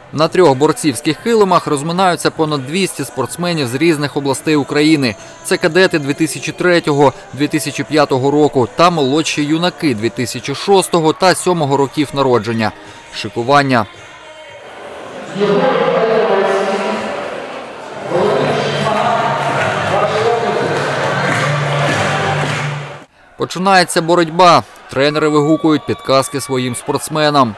На 3 борцівських килимах розминаються понад 200 спортсменів з різних областей України. Це кадети 2003-2005 року та молодші юнаки 2006 та 2007 років народження. Шикування. Починається боротьба. Тренери вигукують підказки своїм спортсменам.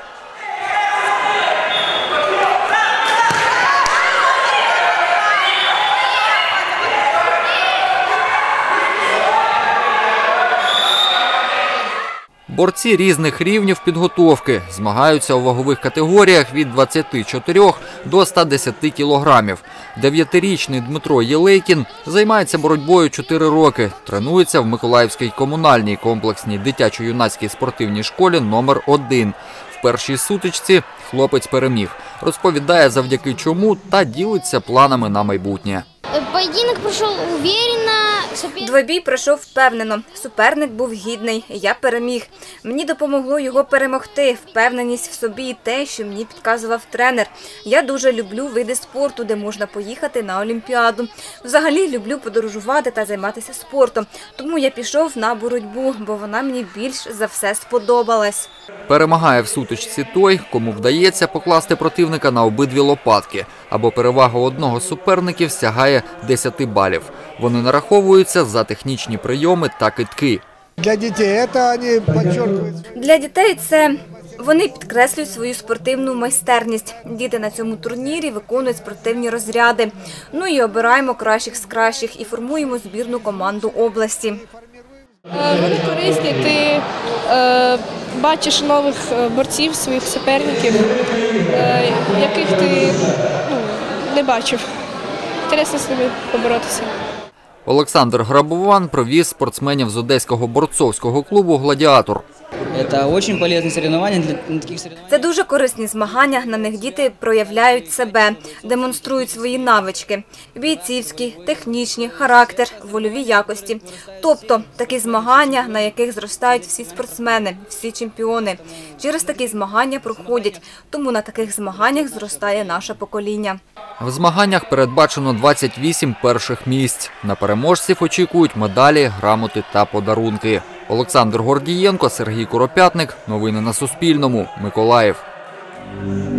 Борці різних рівнів підготовки змагаються у вагових категоріях від 24 до 110 кілограмів. 9-річний Дмитро Єлейкін займається боротьбою 4 роки. Тренується в Миколаївській комунальній комплексній дитячо-юнацькій спортивній школі номер 1. В першій сутичці хлопець переміг. Розповідає, завдяки чому, та ділиться планами на майбутнє. Поєдинок пройшов уверенно. Двобій пройшов впевнено. Суперник був гідний. Я переміг. Мені допомогло його перемогти. Впевненість в собі і те, що мені підказував тренер. Я дуже люблю види спорту, де можна поїхати на Олімпіаду. Взагалі люблю подорожувати та займатися спортом. Тому я пішов на боротьбу, бо вона мені більш за все сподобалась. Перемагає в сутичці той, кому вдається покласти противника на обидві лопатки, або перевага одного з суперників сягає 10 балів. Вони нараховуються за технічні прийоми та кидки. Для дітей це вони підчеркують. Для дітей це вони підкреслюють свою спортивну майстерність. Діти на цьому турнірі виконують спортивні розряди. Ну і обираємо кращих з кращих і формуємо збірну команду області. Вони корисні, ти бачиш нових борців, своїх суперників, яких ти не бачив. Інтересно з ними поборотися. Олександр Грабован провіз спортсменів з одеського борцовського клубу «Гладіатор». Це дуже корисні змагання, на них діти проявляють себе, демонструють свої навички – бійцівські, технічні, характер, вольові якості. Тобто такі змагання, на яких зростають всі спортсмени, всі чемпіони. Через такі змагання проходять, тому на таких змаганнях зростає наше покоління. В змаганнях передбачено 28 перших місць. На переможців очікують медалі, грамоти та подарунки. Олександр Гордієнко, Сергій Куропятник. Новини на Суспільному. Миколаїв.